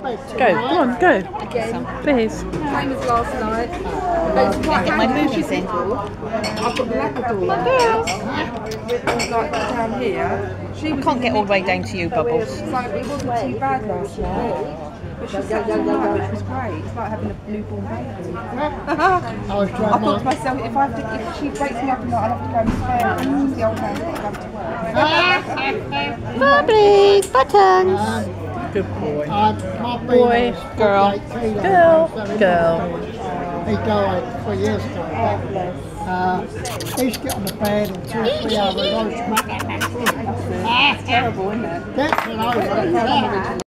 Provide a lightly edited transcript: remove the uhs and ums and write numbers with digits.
Go, go on, go. Again. Please. Same as last night. Get my movies in. I've got the Labrador with like down here. She I can't get all the way down to you, Bubbles. So it wasn't too bad last night. But she slept all night, which was great. It's like having a newborn baby. I thought to myself, if she wakes me up at night, I'll have to go and spare her because the old man's got to go to work. Bubbles, buttons. Good boy. Boy, girl, girl. He died 3 years ago. He used to get on the bed and 2 or 3 hours ago, smack that back. That's terrible, isn't it? That's what I was